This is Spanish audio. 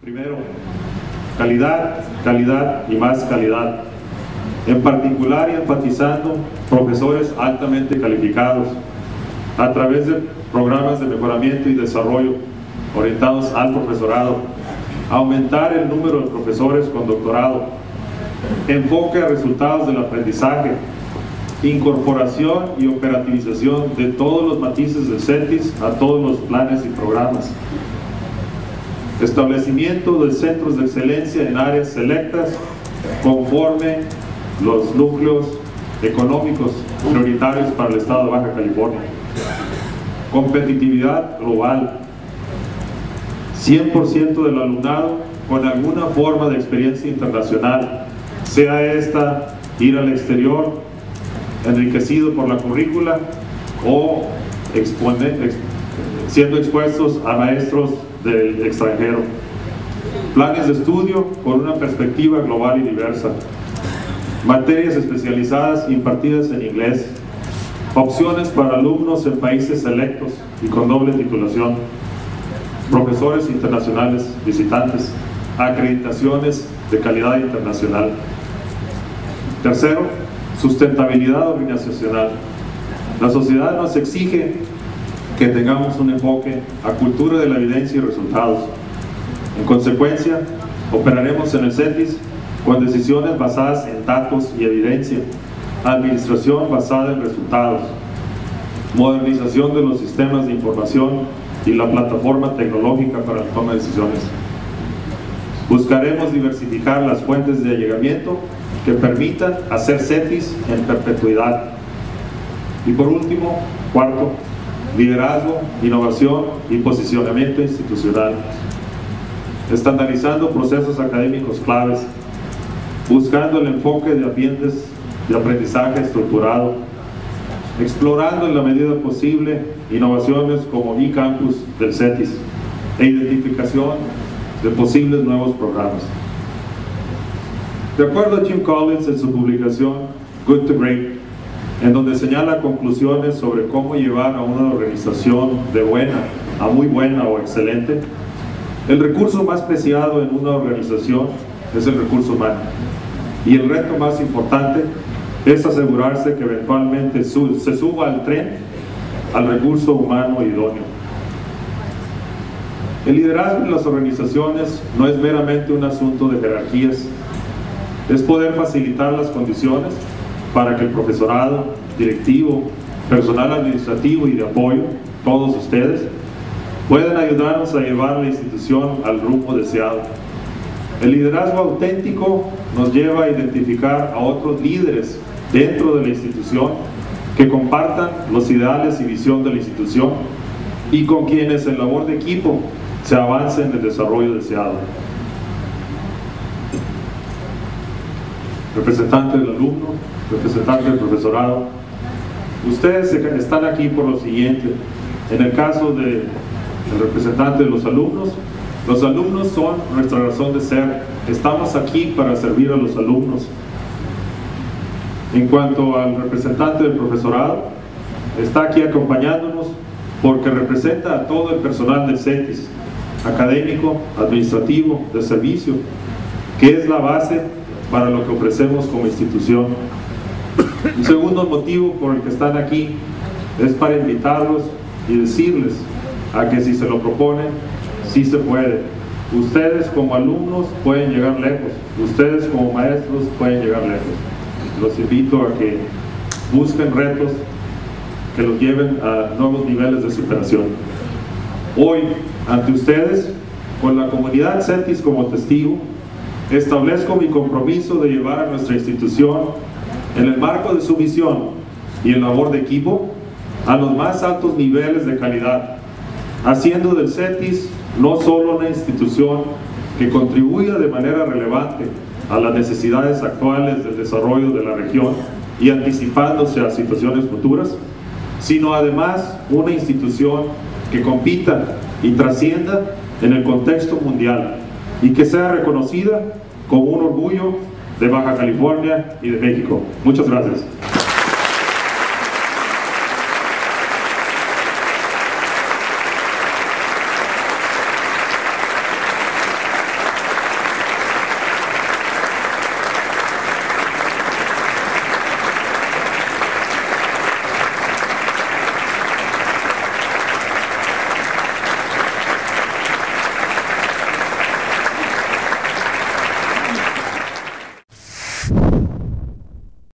Primero, calidad, calidad y más calidad. En particular y enfatizando profesores altamente calificados a través de programas de mejoramiento y desarrollo orientados al profesorado, aumentar el número de profesores con doctorado, enfoque a resultados del aprendizaje, incorporación y operativización de todos los matices del CETIS a todos los planes y programas, establecimiento de centros de excelencia en áreas selectas conforme los núcleos económicos prioritarios para el estado de Baja California, competitividad global, 100% del alumnado con alguna forma de experiencia internacional, sea esta ir al exterior enriquecido por la currícula o siendo expuestos a maestros del extranjero, planes de estudio con una perspectiva global y diversa, materias especializadas impartidas en inglés, opciones para alumnos en países selectos y con doble titulación, profesores internacionales visitantes, acreditaciones de calidad internacional. Tercero, sustentabilidad organizacional. La sociedad nos exige que tengamos un enfoque a cultura de la evidencia y resultados. En consecuencia, operaremos en el CETIS con decisiones basadas en datos y evidencia, administración basada en resultados, modernización de los sistemas de información y la plataforma tecnológica para la toma de decisiones. Buscaremos diversificar las fuentes de allegamiento que permitan hacer CETIS en perpetuidad. Y por último, cuarto, liderazgo, innovación y posicionamiento institucional, estandarizando procesos académicos claves, buscando el enfoque de ambientes de aprendizaje estructurado, explorando en la medida posible innovaciones como eCampus del CETIS e identificación de posibles nuevos programas. De acuerdo a Jim Collins en su publicación Good to Great, en donde señala conclusiones sobre cómo llevar a una organización de buena a muy buena o excelente, el recurso más preciado en una organización es el recurso humano, y el reto más importante es asegurarse que eventualmente se suba al tren al recurso humano idóneo. El liderazgo en las organizaciones no es meramente un asunto de jerarquías, es poder facilitar las condiciones para que el profesorado, directivo, personal administrativo y de apoyo, todos ustedes, puedan ayudarnos a llevar la institución al rumbo deseado. El liderazgo auténtico nos lleva a identificar a otros líderes dentro de la institución que compartan los ideales y visión de la institución y con quienes en labor de equipo se avance en el desarrollo deseado. Representante del alumno, representante del profesorado, ustedes están aquí por lo siguiente. En el caso del representante de los alumnos son nuestra razón de ser. Estamos aquí para servir a los alumnos. En cuanto al representante del profesorado, está aquí acompañándonos porque representa a todo el personal del CETIS, académico, administrativo, de servicio, que es la base para lo que ofrecemos como institución. Un segundo motivo por el que están aquí es para invitarlos y decirles a que si se lo proponen, sí se puede. Ustedes como alumnos pueden llegar lejos, ustedes como maestros pueden llegar lejos. Los invito a que busquen retos que los lleven a nuevos niveles de superación. Hoy, ante ustedes, con la comunidad CETIS como testigo, establezco mi compromiso de llevar a nuestra institución, en el marco de su misión y en labor de equipo, a los más altos niveles de calidad, haciendo del CETIS no solo una institución que contribuya de manera relevante a las necesidades actuales del desarrollo de la región y anticipándose a situaciones futuras, sino además una institución que compita y trascienda en el contexto mundial y que sea reconocida como un orgullo de Baja California y de México. Muchas gracias.